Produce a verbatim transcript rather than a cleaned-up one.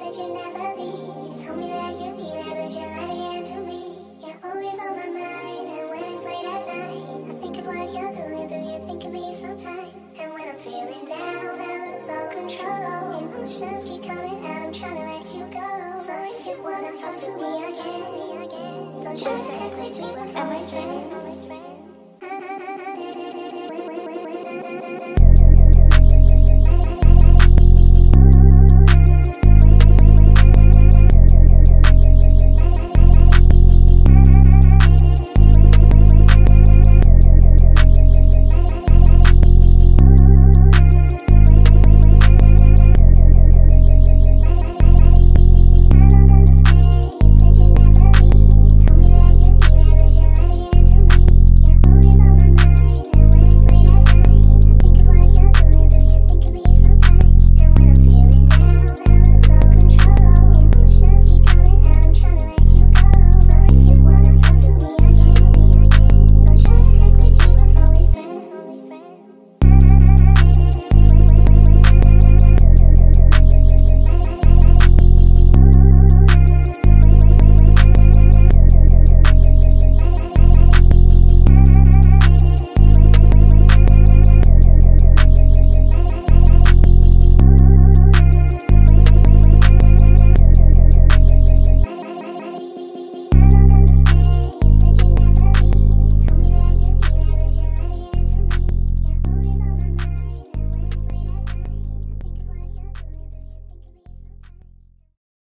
said you never leave. You told me that you'd be there, but you're lying to me. You're always on my mind, and when it's late at night, I think of what you're doing. Do you think of me sometimes? And when I'm feeling down, I lose all control. Emotions keep coming out, I'm trying to let you go. So if you wanna talk to me again, don't just act like we were always friends.